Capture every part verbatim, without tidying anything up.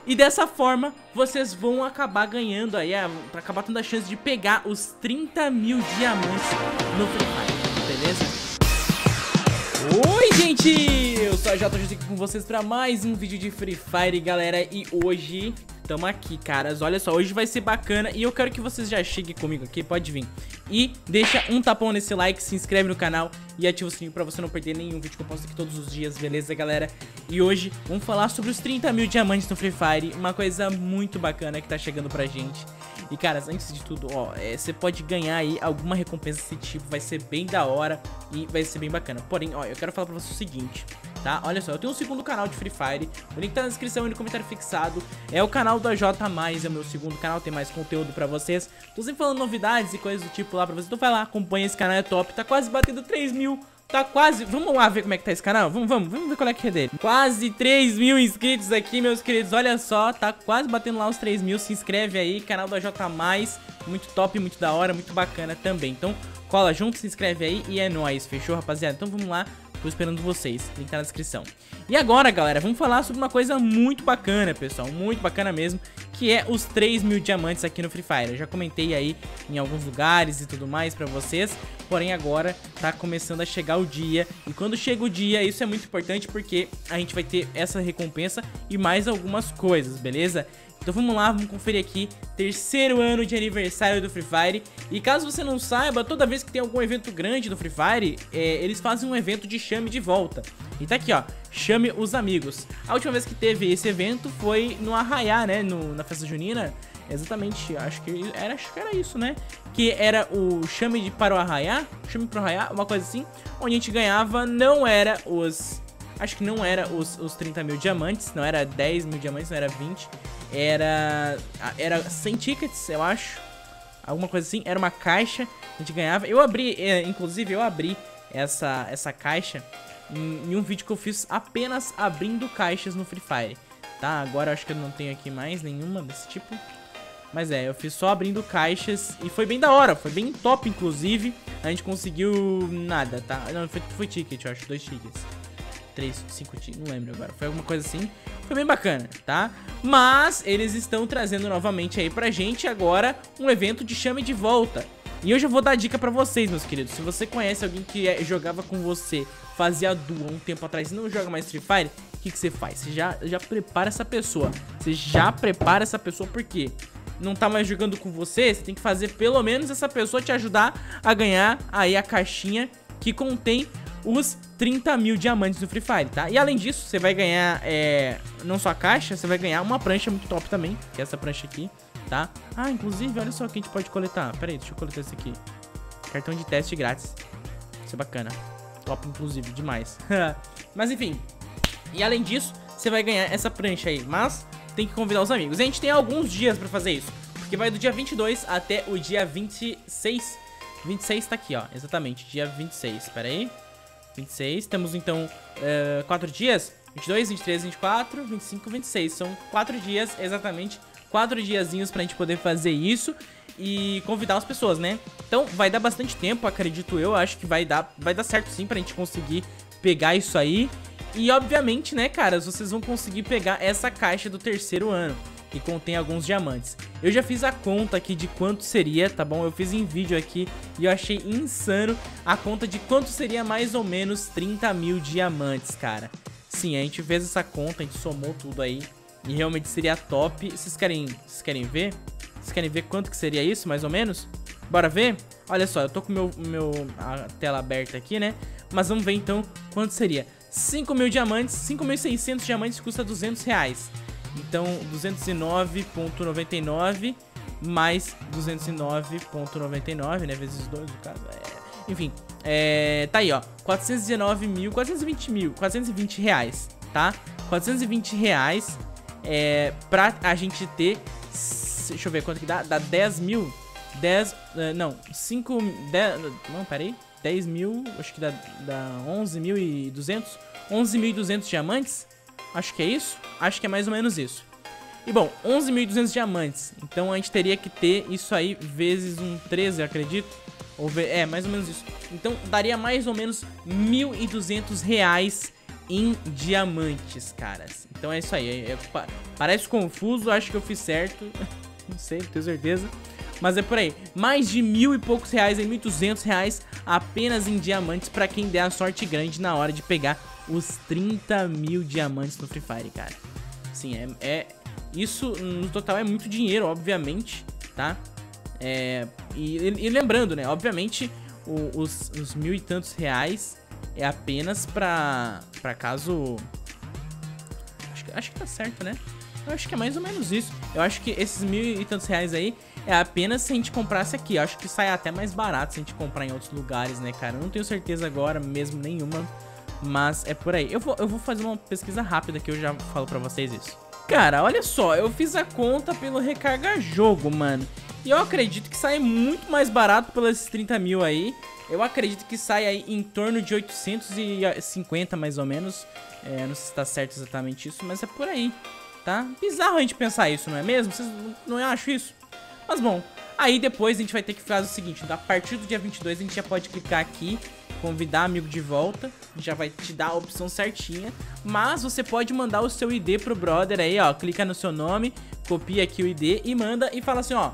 E dessa forma, vocês vão acabar ganhando aí, pra acabar tendo a chance de pegar os trinta mil diamantes no Free Fire, beleza? Oi, gente! Eu sou a Jota, aqui com vocês pra mais um vídeo de Free Fire, galera. E hoje, tamo aqui, caras. Olha só, hoje vai ser bacana e eu quero que vocês já cheguem comigo aqui, pode vir. E deixa um tapão nesse like, se inscreve no canal e ativa o sininho pra você não perder nenhum vídeo que eu posto aqui todos os dias, beleza, galera? E hoje vamos falar sobre os trinta mil diamantes no Free Fire, uma coisa muito bacana que tá chegando pra gente. E, caras, antes de tudo, ó, é, você pode ganhar aí alguma recompensa desse tipo, vai ser bem da hora e vai ser bem bacana. Porém, ó, eu quero falar pra você o seguinte, tá? Olha só, eu tenho um segundo canal de Free Fire, o link tá na descrição e no comentário fixado. É o canal do A J mais, é o meu segundo canal, tem mais conteúdo pra vocês. Tô sempre falando novidades e coisas do tipo lá pra vocês, então vai lá, acompanha, esse canal é top, tá quase batendo três mil. Tá quase, vamos lá ver como é que tá esse canal. Vamos, vamos, vamos ver qual é que é dele. Quase três mil inscritos aqui, meus queridos. Olha só, tá quase batendo lá os três mil. Se inscreve aí, canal do A J mais. Muito top, muito da hora, muito bacana também. Então cola junto, se inscreve aí e é nóis, fechou, rapaziada? Então vamos lá, tô esperando vocês, link tá na descrição. E agora, galera, vamos falar sobre uma coisa muito bacana, pessoal, muito bacana mesmo, que é os três mil diamantes aqui no Free Fire. Eu já comentei aí em alguns lugares e tudo mais pra vocês, porém agora tá começando a chegar o dia. E quando chega o dia, isso é muito importante porque a gente vai ter essa recompensa e mais algumas coisas, beleza? Então vamos lá, vamos conferir aqui, terceiro ano de aniversário do Free Fire. E caso você não saiba, toda vez que tem algum evento grande do Free Fire, é, eles fazem um evento de chame de volta. E tá aqui, ó, chame os amigos. A última vez que teve esse evento foi no Arraiá, né, no, na festa junina. Exatamente, acho que era, acho que era isso, né? Que era o chame de, para o Arraiá, chame para o Arraiá, uma coisa assim, onde a gente ganhava, não era os... Acho que não era os, os trinta mil diamantes, não era dez mil diamantes, não era vinte. Era, era cem tickets, eu acho. Alguma coisa assim, era uma caixa que a gente ganhava. Eu abri, é, inclusive eu abri essa, essa caixa em, em um vídeo que eu fiz apenas abrindo caixas no Free Fire. Tá, agora eu acho que eu não tenho aqui mais nenhuma desse tipo. Mas é, eu fiz só abrindo caixas e foi bem da hora, foi bem top inclusive. A gente conseguiu nada, tá? Não, foi, foi ticket, eu acho, dois tickets. três, cinco, não lembro agora, foi alguma coisa assim. Foi bem bacana, tá? Mas eles estão trazendo novamente aí pra gente agora um evento de chame de volta. E eu já vou dar dica pra vocês, meus queridos. Se você conhece alguém que é, jogava com você, fazia duo um tempo atrás e não joga mais Free Fire, o que, que você faz? Você já, já prepara essa pessoa. Você já prepara essa pessoa porque não tá mais jogando com você, você tem que fazer pelo menos essa pessoa te ajudar a ganhar aí a caixinha que contém os trinta mil diamantes do Free Fire, tá? E além disso, você vai ganhar, é, não só a caixa, você vai ganhar uma prancha muito top também, que é essa prancha aqui, tá? Ah, inclusive, olha só o que a gente pode coletar. Pera aí, deixa eu coletar esse aqui. Cartão de teste grátis. Isso é bacana. Top, inclusive, demais. Mas enfim, e além disso, você vai ganhar essa prancha aí, mas tem que convidar os amigos. E a gente tem alguns dias pra fazer isso, porque vai do dia vinte e dois até o dia vinte e seis. vinte e seis tá aqui, ó, exatamente, dia vinte e seis, pera aí. vinte e seis, temos então uh, quatro dias, vinte e dois, vinte e três, vinte e quatro, vinte e cinco, vinte e seis, são quatro dias, exatamente, quatro diazinhos pra gente poder fazer isso e convidar as pessoas, né? Então vai dar bastante tempo, acredito eu, acho que vai dar, vai dar certo sim pra gente conseguir pegar isso aí. E obviamente, né, caras, vocês vão conseguir pegar essa caixa do terceiro ano, que contém alguns diamantes. Eu já fiz a conta aqui de quanto seria, tá bom? Eu fiz em vídeo aqui e eu achei insano a conta de quanto seria mais ou menos trinta mil diamantes, cara. Sim, a gente fez essa conta, a gente somou tudo aí e realmente seria top. Vocês querem, vocês querem ver? Vocês querem ver quanto que seria isso, mais ou menos? Bora ver? Olha só, eu tô com meu, meu, a tela aberta aqui, né? Mas vamos ver então quanto seria. cinco mil diamantes, cinco mil e seiscentos diamantes custa duzentos reais. Então, duzentos e nove reais e noventa e nove centavos mais duzentos e nove reais e noventa e nove centavos, né? Vezes dois, no caso. É... Enfim, é... tá aí, ó. quatrocentos e dezenove mil, quatrocentos e vinte mil, quatrocentos e vinte reais, tá? quatrocentos e vinte reais é... pra a gente ter... Deixa eu ver quanto que dá. Dá dez mil. dez... Uh, não, cinco... dez, não, peraí. dez mil, acho que dá, dá onze mil e duzentos. onze mil e duzentos diamantes. Acho que é isso. Acho que é mais ou menos isso. E bom, onze mil e duzentos diamantes. Então a gente teria que ter isso aí vezes um treze, acredito. Ou ve é, mais ou menos isso. Então daria mais ou menos mil e duzentos reais em diamantes, caras. Então é isso aí. É, é, parece confuso, acho que eu fiz certo. Não sei, não tenho certeza. Mas é por aí. Mais de mil e poucos reais, mil e duzentos reais apenas em diamantes pra quem der a sorte grande na hora de pegar os trinta mil diamantes no Free Fire, cara. Sim, é, é... Isso no total é muito dinheiro, obviamente, tá? É... E, e lembrando, né? Obviamente, o, os, os mil e tantos reais é apenas pra... Pra caso... Acho que, acho que tá certo, né? Eu acho que é mais ou menos isso. Eu acho que esses mil e tantos reais aí é apenas se a gente comprasse aqui. Eu acho que sai até mais barato se a gente comprar em outros lugares, né, cara? Eu não tenho certeza agora mesmo nenhuma, mas é por aí. Eu vou, eu vou fazer uma pesquisa rápida que eu já falo pra vocês isso. Cara, olha só, eu fiz a conta pelo Recarga Jogo, mano. E eu acredito que sai muito mais barato pelos trinta mil aí. Eu acredito que sai aí em torno de oitocentos e cinquenta mais ou menos. É, não sei se tá certo exatamente isso, mas é por aí. Tá? Bizarro a gente pensar isso, não é mesmo? Vocês não acham isso? Mas bom, aí depois a gente vai ter que fazer o seguinte, a partir do dia vinte e dois a gente já pode clicar aqui, convidar amigo de volta, já vai te dar a opção certinha, mas você pode mandar o seu I D pro brother aí, ó, clica no seu nome, copia aqui o I D e manda e fala assim, ó,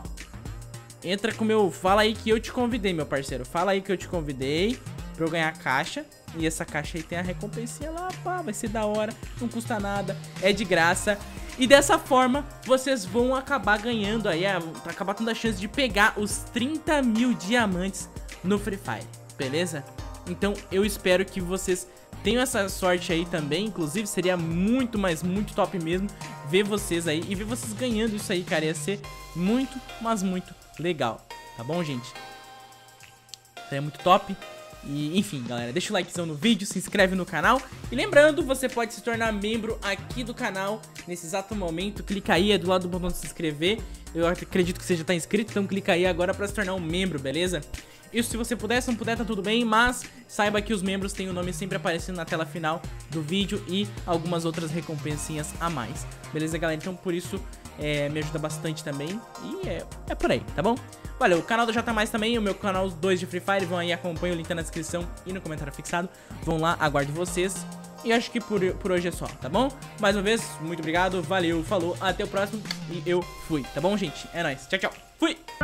entra com o meu, fala aí que eu te convidei, meu parceiro, fala aí que eu te convidei pra eu ganhar a caixa. E essa caixa aí tem a recompensinha lá, pá, vai ser da hora, não custa nada, é de graça. E dessa forma, vocês vão acabar ganhando aí, é, acabar tendo a chance de pegar os trinta mil diamantes no Free Fire, beleza? Então eu espero que vocês tenham essa sorte aí também, inclusive seria muito, mas muito top mesmo ver vocês aí e ver vocês ganhando isso aí, cara, ia ser muito, mas muito legal, tá bom, gente? Isso aí é muito top. E, enfim, galera, deixa o likezão no vídeo, se inscreve no canal. E lembrando, você pode se tornar membro aqui do canal nesse exato momento. Clica aí, é do lado do botão de se inscrever. Eu acredito que você já tá inscrito, então clica aí agora pra se tornar um membro, beleza? Isso se você puder, se não puder tá tudo bem, mas saiba que os membros têm o nome sempre aparecendo na tela final do vídeo e algumas outras recompensinhas a mais. Beleza, galera? Então por isso é, me ajuda bastante também e é, é por aí, tá bom? Valeu, o canal do J Mais também, o meu canal dois de Free Fire, vão aí, acompanha, o link tá na descrição e no comentário fixado. Vão lá, aguardo vocês. E acho que por, por hoje é só, tá bom? Mais uma vez, muito obrigado, valeu, falou, até o próximo e eu fui, tá bom, gente? É nóis, tchau, tchau, fui!